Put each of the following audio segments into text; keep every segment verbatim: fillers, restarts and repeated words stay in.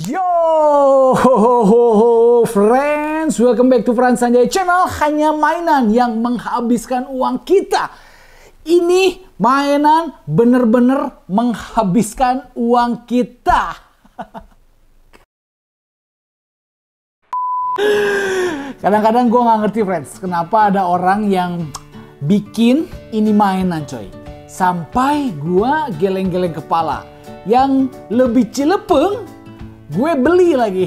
Yo, ho, ho, ho, ho, friends, welcome back to Frans Sanjay Channel. Hanya mainan yang menghabiskan uang kita. Ini mainan bener-bener menghabiskan uang kita. Kadang-kadang gue nggak ngerti, friends, kenapa ada orang yang bikin ini mainan, coy. Sampai gue geleng-geleng kepala. Yang lebih cilepeng, gue beli lagi.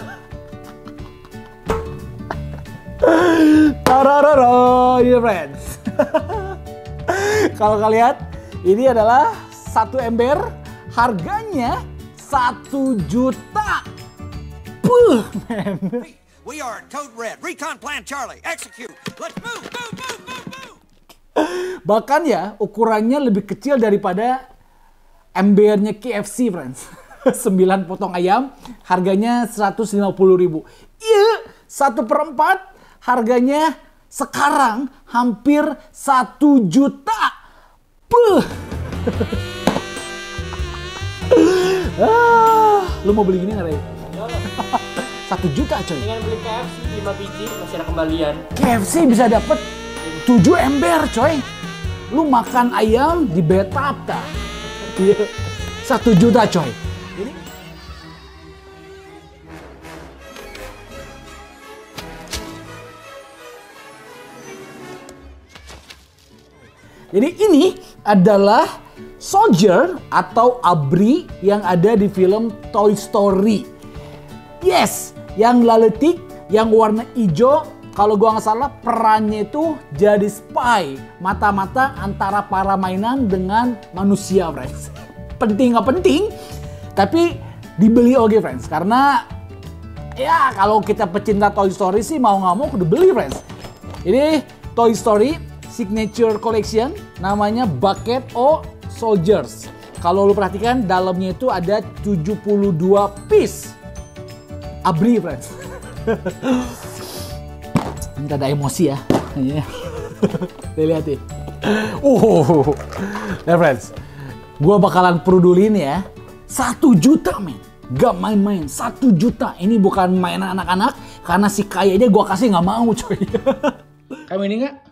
Tararara, ya friends. Kalau kalian, ini adalah satu ember, harganya satu juta. Puh, man. We are Code Red, Recon Plan Charlie, execute. Let's move, move, move, move, move. Bahkan ya, ukurannya lebih kecil daripada embernya K F C, friends. sembilan potong ayam, harganya seratus lima puluh ribu. Iya, satu per empat, harganya sekarang hampir satu juta. Puh. Ah, lu mau beli gini nggak, Ray? Satu juta, coy. Dengan beli K F C lima biji masih ada kembalian. K F C bisa dapat tujuh ember, coy. Lu makan ayam di bathtub, ta. Satu juta, coy. Jadi, jadi ini adalah soldier atau abri yang ada di film Toy Story. Yes, yang laletik, yang warna hijau. Kalau gua nggak salah, perannya itu jadi spy, mata-mata antara para mainan dengan manusia, friends. Penting nggak penting, tapi dibeli oke, friends. Karena ya kalau kita pecinta Toy Story sih mau nggak mau kudu beli, friends. Ini Toy Story Signature Collection, namanya Bucket of Soldiers. Kalau lu perhatikan, dalamnya itu ada tujuh puluh dua piece abri, friends. Ini ada emosi ya. Lihat nih. Uh, nah, friends, gue bakalan perudulin ya. Satu juta, men. Gak main-main. Satu juta. Ini bukan mainan anak-anak. Karena si kayaknya gue kasih nggak mau, coy. Kamu ini nggak?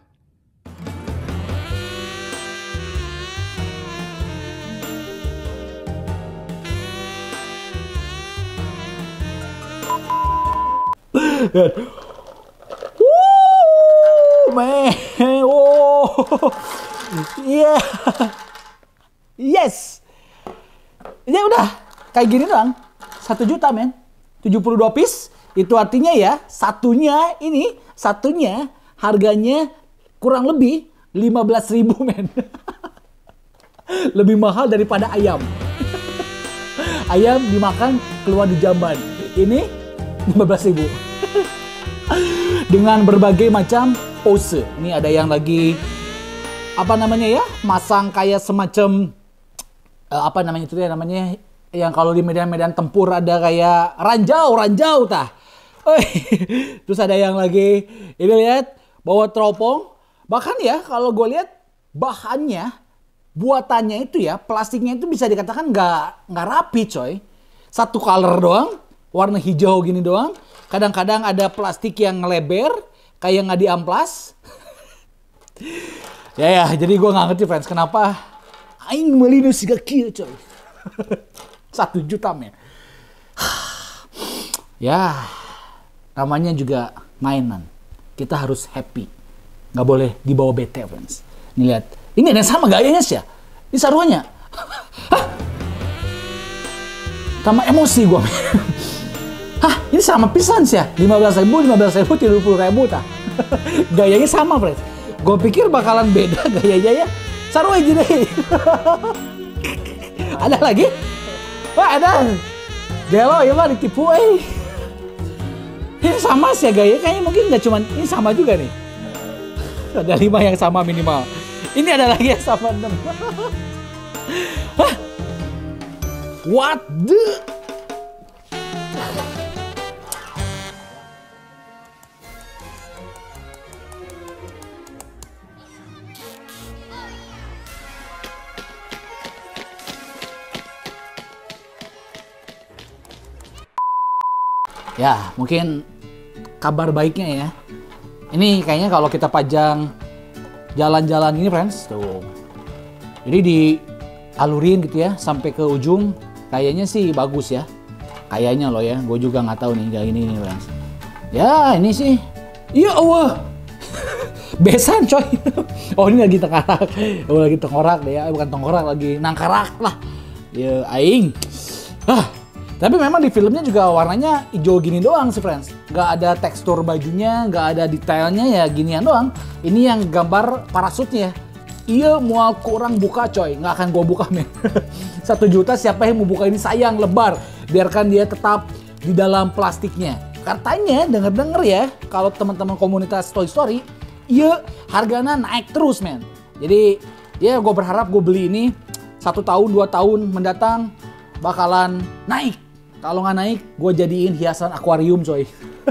Wuh, man. Oh, yeah. Yes. Ya udah, kayak gini doang. Satu juta, men. tujuh puluh dua piece. Itu artinya ya, satunya ini, satunya harganya kurang lebih lima belas ribu, men. Lebih mahal daripada ayam. Ayam dimakan keluar di jamban. Ini lima belas ribu. Dengan berbagai macam pose. Ini ada yang lagi apa namanya ya? Masang kayak semacam uh, apa namanya itu ya namanya yang kalau di medan-medan tempur ada kayak ranjau, ranjau tah. Terus ada yang lagi ini lihat bawa teropong. Bahkan ya kalau gue lihat bahannya, buatannya itu ya, plastiknya itu bisa dikatakan nggak nggak rapi, coy. Satu color doang, warna hijau gini doang. Kadang-kadang ada plastik yang lebar, kayak nggak diamplas. Ya ya, jadi gue nggak ngerti, friends, kenapa aing melinu siga kieu, coy. Satu juta, men. Ya, namanya juga mainan. Kita harus happy. Nggak boleh dibawa bete, friends. Nih lihat, ini ada yang sama gayanya sih ya. Ini saruannya. Hah? Sama emosi gue. Hah, ini sama pisan sih ya? lima belas ribu, lima belas ribu, tiga puluh ribu tah. Gayanya sama, friends. Gue pikir bakalan beda gayanya ya. Saru aja deh. Ada lagi? Wah, ada. Gelo, ya mah ditipu, eh. Ini sama sih ya gaya. Kayaknya mungkin nggak cuman, ini sama juga nih. Ada lima yang sama minimal. Ini ada lagi yang sama enam. Hah? What the? Ya, mungkin kabar baiknya ya. Ini kayaknya kalau kita pajang jalan-jalan ini, friends, tuh. Jadi dialurin gitu ya sampai ke ujung, kayaknya sih bagus ya. Kayaknya loh ya, gue juga nggak tahu nih kayak ini nih, friends. Ya, ini sih. Ya Allah. Besan coy. Oh, ini lagi tengkorak. Oh, lagi tengkorak deh ya, bukan tengkorak, lagi nangkarak lah. Ya, aing. Ah. Tapi memang di filmnya juga warnanya hijau gini doang sih, friends. Nggak ada tekstur bajunya, nggak ada detailnya, ya ginian doang. Ini yang gambar parasutnya. Iya, mual kurang buka coy. Nggak akan gua buka, men. Satu juta siapa yang mau buka ini, sayang, lebar. Biarkan dia tetap di dalam plastiknya. Katanya, denger-denger ya, kalau teman-teman komunitas Toy Story, iya harganya naik terus, men. Jadi, ya gue berharap gue beli ini satu tahun, dua tahun mendatang bakalan naik. Kalau nggak naik, gue jadiin hiasan akuarium, coy.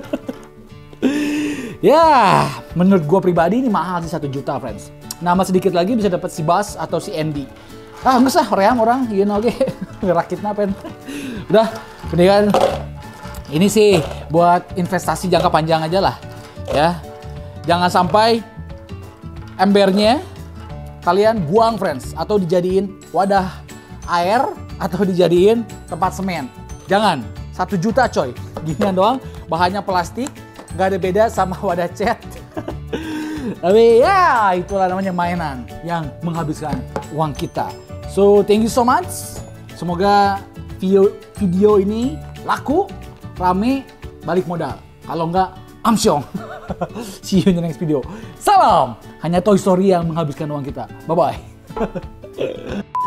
Ya, menurut gue pribadi ini mahal sih satu juta, friends. Nama sedikit lagi bisa dapat si Buzz atau si Andy. Ah, nggak usah, orang orang, you know, oke. Rakitnya pen. Udah, mendingan ini sih buat investasi jangka panjang aja lah, ya. Jangan sampai embernya kalian buang, friends, atau dijadiin wadah air atau dijadiin tempat semen. Jangan, satu juta coy, ginian doang, bahannya plastik, gak ada beda sama wadah cat. Tapi ya itulah namanya mainan yang menghabiskan uang kita. So thank you so much, semoga video, video ini laku, rame, balik modal. Kalau enggak, amsyong. See you in the next video. Salam, hanya Toy Story yang menghabiskan uang kita. Bye-bye.